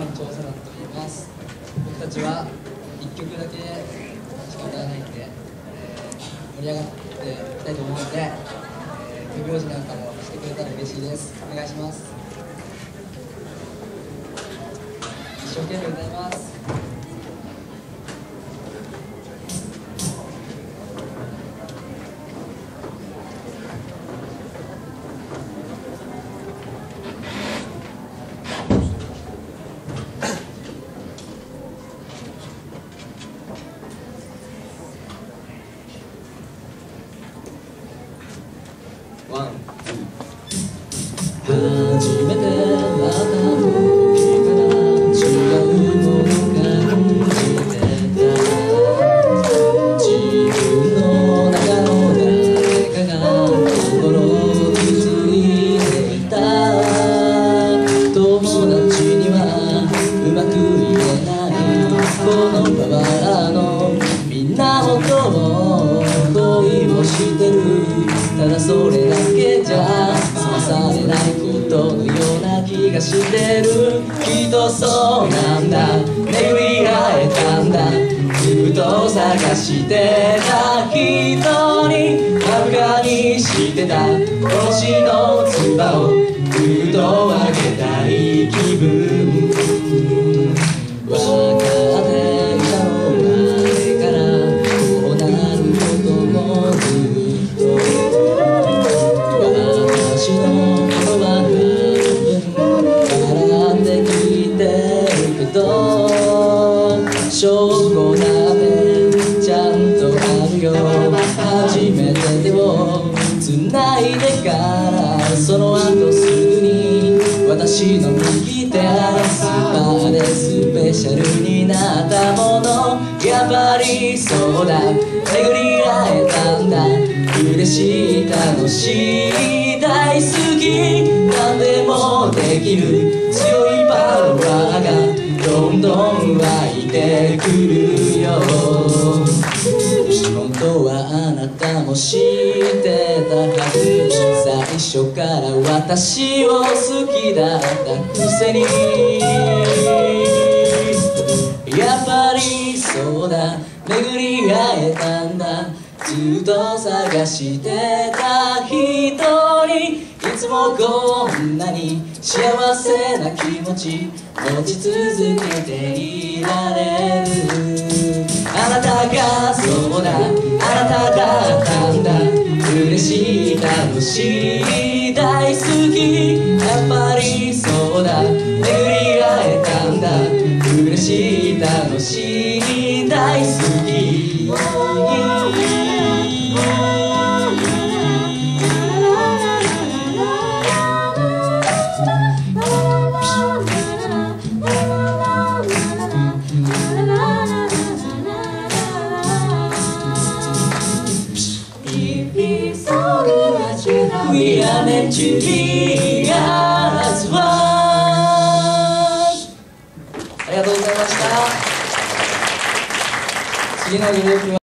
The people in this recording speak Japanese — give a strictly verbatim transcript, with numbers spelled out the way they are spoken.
長サランと言います。僕たちはいっきょくだけしか歌わないんで、えー、盛り上がっていきたいと思うので、えー、手拍子なんかもしてくれたら嬉しいです。お願いします。一生懸命歌います。ワン、ツー。初めて会った時から違うもの感じてた。自分の中の誰かが心をついていた。友達にはうまく言えないこのパワーの源を恋をしてる。ただそれだけじゃ済まされないことのような気がしてる。きっとそうなんだ、巡り会えたんだ。ずっと探してた人にバカにしてた星のつばをぐっと上げたい気分。分かっていたの前からこうなることもずっと。私の言葉が絡んできてるけど、証拠なんてちゃんとあるよ。初めて手を繋いでからその後すぐに私の右手スーパーでスペシャルになったもの。やっぱりそうだ、巡り会えたんだ。嬉しい楽しい大好き、何でもできる強いパワーがどんどん湧いてくるよ。本当はあなたも知ってたはず。最初から私を好きだったくせに。やっぱりそうだ、巡り会えたんだ。ずっと探してた人にいつもこんなに幸せな気持ち持ち続けていられる。あなたがそうだ、あなただったんだ。嬉しい楽しい大好き、やっぱりそうだ、巡り会えたんだ。嬉しい楽しい大好き。We are meant to be as one。 ありがとうございました。次のグループは